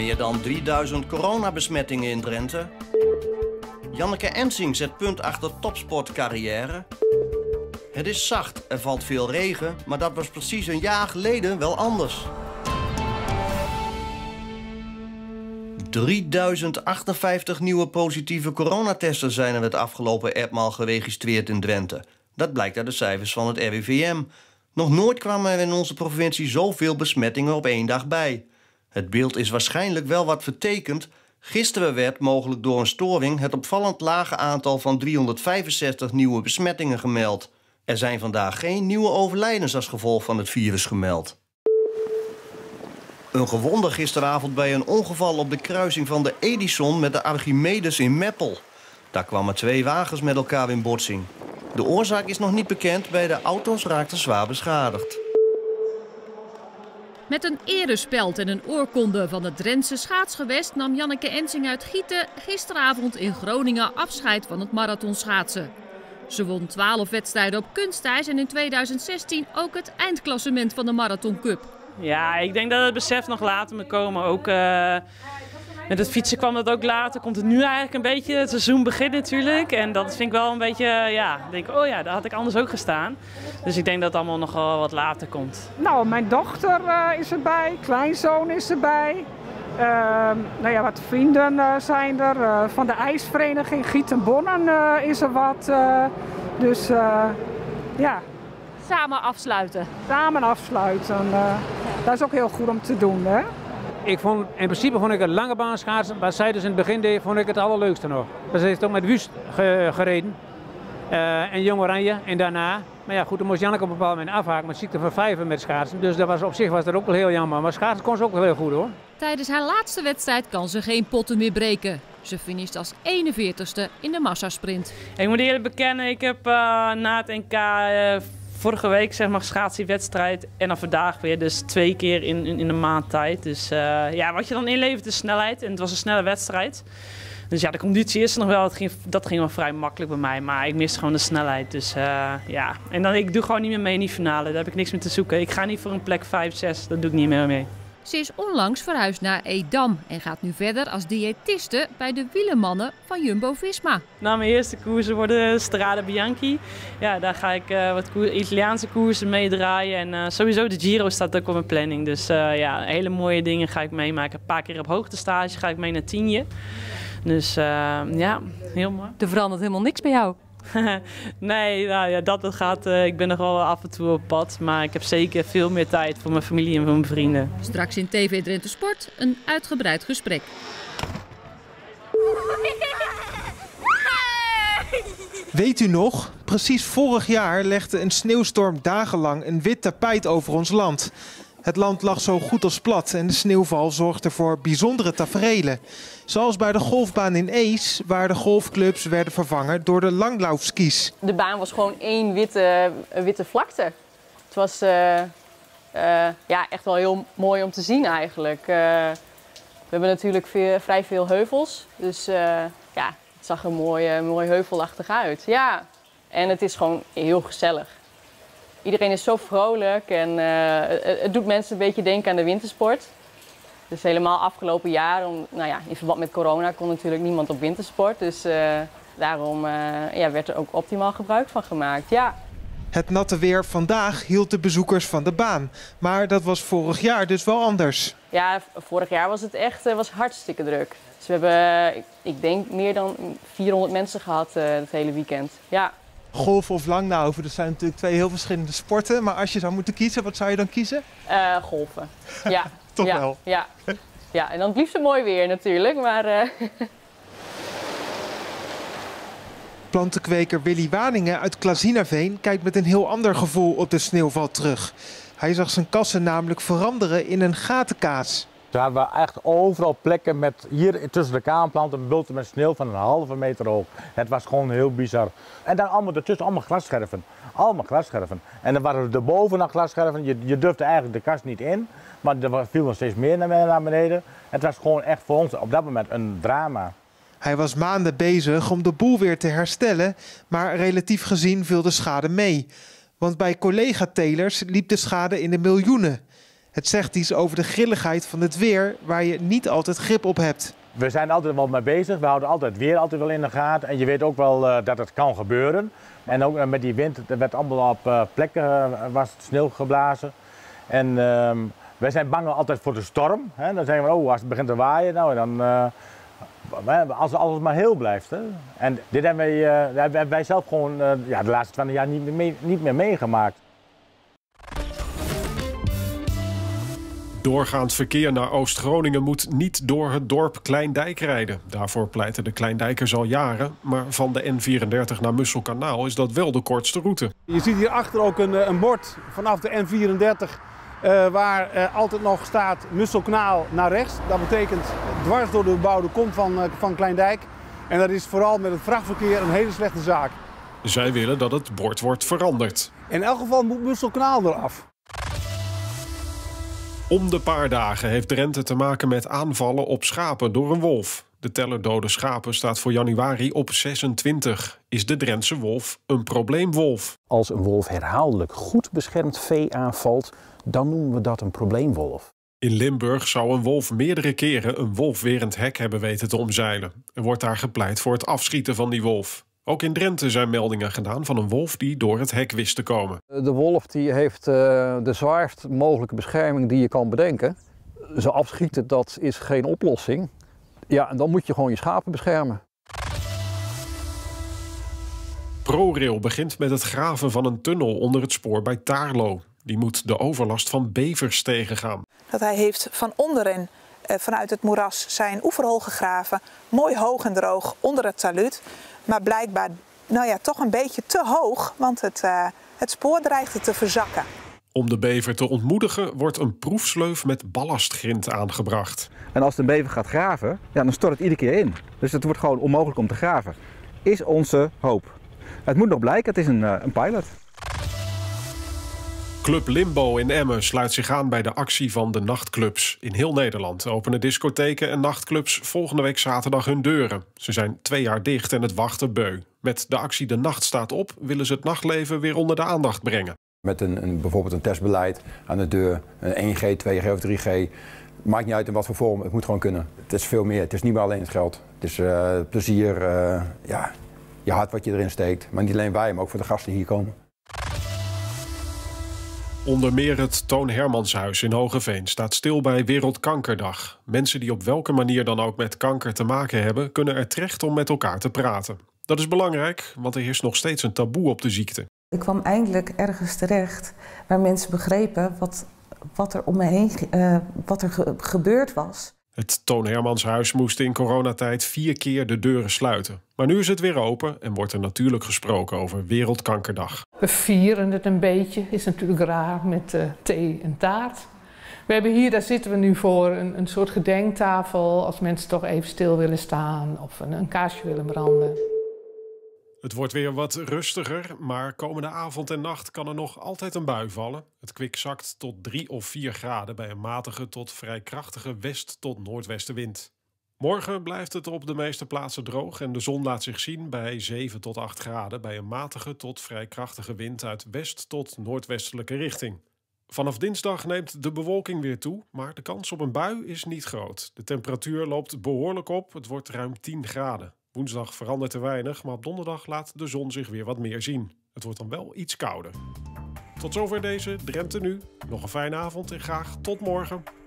Meer dan 3000 coronabesmettingen in Drenthe. Janneke Ensing zet punt achter topsportcarrière. Het is zacht, er valt veel regen, maar dat was precies een jaar geleden wel anders. 3058 nieuwe positieve coronatesten zijn er het afgelopen etmaal geregistreerd in Drenthe. Dat blijkt uit de cijfers van het RIVM. Nog nooit kwamen er in onze provincie zoveel besmettingen op één dag bij. Het beeld is waarschijnlijk wel wat vertekend. Gisteren werd, mogelijk door een storing, het opvallend lage aantal van 365 nieuwe besmettingen gemeld. Er zijn vandaag geen nieuwe overlijdens als gevolg van het virus gemeld. Een gewonde gisteravond bij een ongeval op de kruising van de Edison met de Archimedes in Meppel. Daar kwamen 2 wagens met elkaar in botsing. De oorzaak is nog niet bekend, beide auto's raakten zwaar beschadigd. Met een erespeld en een oorkonde van het Drentse schaatsgewest nam Janneke Ensing uit Gieten gisteravond in Groningen afscheid van het marathonschaatsen. Ze won 12 wedstrijden op kunstijs en in 2016 ook het eindklassement van de Marathon Cup. Ja, ik denk dat het besef nog later moet komen. Ook met het fietsen kwam dat ook later. Komt het nu eigenlijk een beetje, het seizoen begint natuurlijk. En dat vind ik wel een beetje, ja, denk ik, oh ja, daar had ik anders ook gestaan. Dus ik denk dat het allemaal nog wel wat later komt. Nou, mijn dochter is erbij, kleinzoon is erbij. Nou ja, wat vrienden zijn er. Van de ijsvereniging Gieten-Bonnen is er wat. Dus ja. Samen afsluiten. Samen afsluiten. Dat is ook heel goed om te doen, hè? In principe vond ik het lange baan schaatsen, maar zij dus in het begin deed, vond ik het allerleukste nog. Ze heeft ook met Wust gereden. En Jong Oranje en daarna. Maar ja, goed, dan moest Janneke op een bepaald moment afhaken met ziekte van 5 met schaatsen. Dus dat was, op zich was dat ook wel heel jammer. Maar schaatsen kon ze ook wel heel goed hoor. Tijdens haar laatste wedstrijd kan ze geen potten meer breken. Ze finisht als 41ste in de massasprint. Ik moet eerlijk bekennen, ik heb na het NK vorige week zeg maar schaatsiewedstrijd en dan vandaag weer. Dus 2 keer in een maand tijd. Dus ja, wat je dan inlevert is snelheid. En het was een snelle wedstrijd. Dus ja, de conditie is er nog wel. Dat ging wel vrij makkelijk bij mij. Maar ik mis gewoon de snelheid. Dus ja. En dan, ik doe gewoon niet meer mee in die finale. Daar heb ik niks meer te zoeken. Ik ga niet voor een plek 5, 6. Dat doe ik niet meer mee. Ze is onlangs verhuisd naar Edam en gaat nu verder als diëtiste bij de wielermannen van Jumbo-Visma. Nou, mijn eerste koersen worden Strade Bianchi. Ja, daar ga ik wat Italiaanse koersen meedraaien. En sowieso de Giro staat ook op mijn planning. Dus ja, hele mooie dingen ga ik meemaken. Een paar keer op hoogtestage ga ik mee naar Tienje. Dus ja, heel mooi. Er verandert helemaal niks bij jou. Nee, nou ja, dat gaat. Ik ben nog wel af en toe op pad. Maar ik heb zeker veel meer tijd voor mijn familie en voor mijn vrienden. Straks in TV Drenthe Sport een uitgebreid gesprek. Weet u nog? Precies vorig jaar legde een sneeuwstorm dagenlang een wit tapijt over ons land. Het land lag zo goed als plat en de sneeuwval zorgde voor bijzondere taferelen. Zoals bij de golfbaan in Ees, waar de golfclubs werden vervangen door de langlaufskis. De baan was gewoon één witte vlakte. Het was ja, echt wel heel mooi om te zien eigenlijk. We hebben natuurlijk vrij veel heuvels, dus ja, het zag er mooi heuvelachtig uit. Ja. En het is gewoon heel gezellig. Iedereen is zo vrolijk en het doet mensen een beetje denken aan de wintersport. Dus helemaal afgelopen jaar, nou ja, in verband met corona kon natuurlijk niemand op wintersport. Dus daarom ja, werd er ook optimaal gebruik van gemaakt. Ja. Het natte weer vandaag hield de bezoekers van de baan. Maar dat was vorig jaar dus wel anders. Ja, vorig jaar was het echt hartstikke druk. Dus we hebben, ik denk, meer dan 400 mensen gehad het hele weekend. Ja. Golf of langlaufen, dat zijn natuurlijk 2 heel verschillende sporten. Maar als je zou moeten kiezen, wat zou je dan kiezen? Golfen. Ja. Toch ja, wel? Ja. Ja, en dan het liefst mooi weer natuurlijk, maar... Plantenkweker Willy Waningen uit Klazinaveen kijkt met een heel ander gevoel op de sneeuwval terug. Hij zag zijn kassen namelijk veranderen in een gatenkaas. Ze hadden echt overal plekken met hier tussen de kaanplanten bulten met sneeuw van een 1,5 meter hoog. Het was gewoon heel bizar. En dan allemaal ertussen allemaal glasscherven. Allemaal glasscherven. En dan waren er erboven nog glasscherven. Je durfde eigenlijk de kast niet in, maar er viel nog steeds meer naar beneden. Het was gewoon echt voor ons op dat moment een drama. Hij was maanden bezig om de boel weer te herstellen, maar relatief gezien viel de schade mee. Want bij collega-telers liep de schade in de miljoenen. Het zegt iets over de grilligheid van het weer waar je niet altijd grip op hebt. We zijn altijd wel mee bezig. We houden altijd het weer altijd wel in de gaten. En je weet ook wel dat het kan gebeuren. En ook met die wind, er werd allemaal op plekken was het sneeuw geblazen. En wij zijn bang altijd voor de storm. Hè. Dan zeggen we, oh, als het begint te waaien, nou, dan, als alles maar heel blijft. Hè. En dit hebben wij zelf gewoon de laatste 20 jaar niet meer meegemaakt. Doorgaand verkeer naar Oost-Groningen moet niet door het dorp Kleindijk rijden. Daarvoor pleiten de Kleindijkers al jaren. Maar van de N34 naar Musselkanaal is dat wel de kortste route. Je ziet hierachter ook een bord vanaf de N34 waar altijd nog staat Musselkanaal naar rechts. Dat betekent dwars door de bebouwde kom van Kleindijk. En dat is vooral met het vrachtverkeer een hele slechte zaak. Zij willen dat het bord wordt veranderd. In elk geval moet Musselkanaal eraf. Om de paar dagen heeft Drenthe te maken met aanvallen op schapen door een wolf. De teller dode schapen staat voor januari op 26. Is de Drentse wolf een probleemwolf? Als een wolf herhaaldelijk goed beschermd vee aanvalt, dan noemen we dat een probleemwolf. In Limburg zou een wolf meerdere keren een wolfwerend hek hebben weten te omzeilen. Er wordt daar gepleit voor het afschieten van die wolf. Ook in Drenthe zijn meldingen gedaan van een wolf die door het hek wist te komen. De wolf die heeft de zwaarst mogelijke bescherming die je kan bedenken. Ze afschieten, dat is geen oplossing. Ja, en dan moet je gewoon je schapen beschermen. ProRail begint met het graven van een tunnel onder het spoor bij Taarlo. Die moet de overlast van bevers tegengaan. Dat hij heeft van onderen vanuit het moeras zijn oeverhol gegraven. Mooi hoog en droog onder het talud. Maar blijkbaar toch een beetje te hoog, want het spoor dreigde te verzakken. Om de bever te ontmoedigen wordt een proefsleuf met ballastgrind aangebracht. En als de bever gaat graven, dan stort het iedere keer in. Dus het wordt gewoon onmogelijk om te graven. Is onze hoop. Het moet nog blijken, het is een pilot. Club Limbo in Emmen sluit zich aan bij de actie van de nachtclubs. In heel Nederland openen discotheken en nachtclubs volgende week zaterdag hun deuren. Ze zijn 2 jaar dicht en het wachten beu. Met de actie De Nacht staat op willen ze het nachtleven weer onder de aandacht brengen. Met bijvoorbeeld een testbeleid aan de deur, een 1G, 2G of 3G. Maakt niet uit in wat voor vorm, het moet gewoon kunnen. Het is veel meer, het is niet meer alleen het geld. Het is plezier, je hart wat je erin steekt. Maar niet alleen wij, maar ook voor de gasten die hier komen. Onder meer het Toon Hermanshuis in Hoogeveen staat stil bij Wereldkankerdag. Mensen die op welke manier dan ook met kanker te maken hebben, kunnen er terecht om met elkaar te praten. Dat is belangrijk, want er heerst nog steeds een taboe op de ziekte. Ik kwam eindelijk ergens terecht waar mensen begrepen wat er om me heen gebeurd was. Het Toon Hermanshuis moest in coronatijd 4 keer de deuren sluiten. Maar nu is het weer open en wordt er natuurlijk gesproken over Wereldkankerdag. We vieren het een beetje, is natuurlijk raar met thee en taart. We hebben hier, daar zitten we nu voor, een soort gedenktafel als mensen toch even stil willen staan of een kaarsje willen branden. Het wordt weer wat rustiger, maar komende avond en nacht kan er nog altijd een bui vallen. Het kwik zakt tot 3 of 4 graden bij een matige tot vrij krachtige west- tot noordwestenwind. Morgen blijft het op de meeste plaatsen droog en de zon laat zich zien bij 7 tot 8 graden bij een matige tot vrij krachtige wind uit west- tot noordwestelijke richting. Vanaf dinsdag neemt de bewolking weer toe, maar de kans op een bui is niet groot. De temperatuur loopt behoorlijk op, het wordt ruim 10 graden. Woensdag verandert er weinig, maar op donderdag laat de zon zich weer wat meer zien. Het wordt dan wel iets kouder. Tot zover deze Drenthe Nu. Nog een fijne avond en graag tot morgen.